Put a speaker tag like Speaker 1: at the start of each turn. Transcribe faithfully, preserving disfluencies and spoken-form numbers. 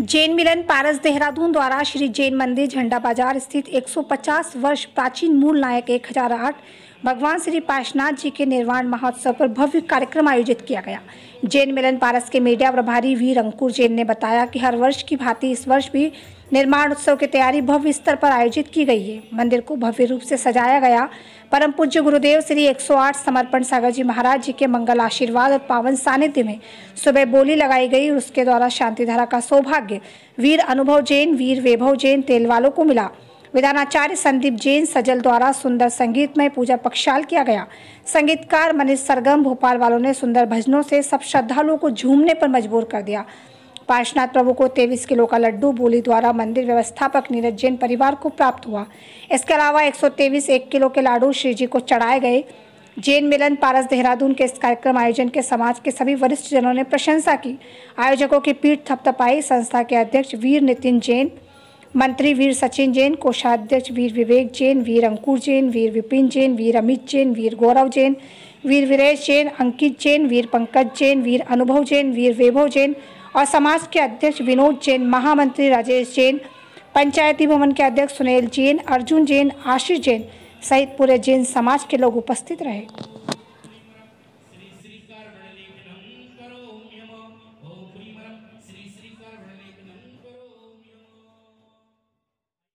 Speaker 1: जैन मिलन पारस देहरादून द्वारा श्री जैन मंदिर झंडा बाजार स्थित एक सौ पचास वर्ष प्राचीन मूल नायक एक हज़ार आठ भगवान श्री पार्श्वनाथ जी के निर्वाण महोत्सव पर भव्य कार्यक्रम आयोजित किया गया। जैन मिलन पारस के मीडिया प्रभारी वीर अंकुर जैन ने बताया कि हर वर्ष की भांति इस वर्ष भी निर्माण उत्सव की तैयारी भव्य स्तर पर आयोजित की गई है। मंदिर को भव्य रूप से सजाया गया। परम पूज्य गुरुदेव श्री एक सौ आठ समर्पण सागर जी महाराज जी के मंगल आशीर्वाद और पावन सानिध्य में सुबह बोली लगाई गई और उसके द्वारा शांति धारा का सौभाग्य वीर अनुभव जैन, वीर वैभव जैन तेल वालों को मिला। विधानाचार्य संदीप जैन सजल द्वारा सुंदर संगीतमय पूजा पक्षाल किया गया। संगीतकार मनीष सरगम भोपाल वालों ने सुंदर भजनों से सब श्रद्धालुओं को झूमने पर मजबूर कर दिया। पार्श्वनाथ प्रभु को तेईस किलो का लड्डू बोली द्वारा मंदिर व्यवस्थापक नीरज जैन परिवार को प्राप्त हुआ। इसके अलावा एक सौ तेईस एक किलो के लाडू श्री जी को चढ़ाए गए। जैन मिलन पारस देहरादून के इस कार्यक्रम आयोजन के समाज के सभी वरिष्ठ जनों ने प्रशंसा की। आयोजकों की पीठ थपथपाई। संस्था के अध्यक्ष वीर नितिन जैन, मंत्री वीर सचिन जैन, कोषाध्यक्ष वीर विवेक जैन, वीर अंकुर जैन, वीर विपिन जैन, वीर अमित जैन, वीर गौरव जैन, वीर वीरेश जैन, अंकित जैन, वीर पंकज जैन, वीर अनुभव जैन, वीर वैभव जैन और समाज के अध्यक्ष विनोद जैन, महामंत्री राजेश जैन, पंचायती भवन के अध्यक्ष सुनील जैन, अर्जुन जैन, आशीष जैन सहित पूरे जैन समाज के लोग उपस्थित रहे।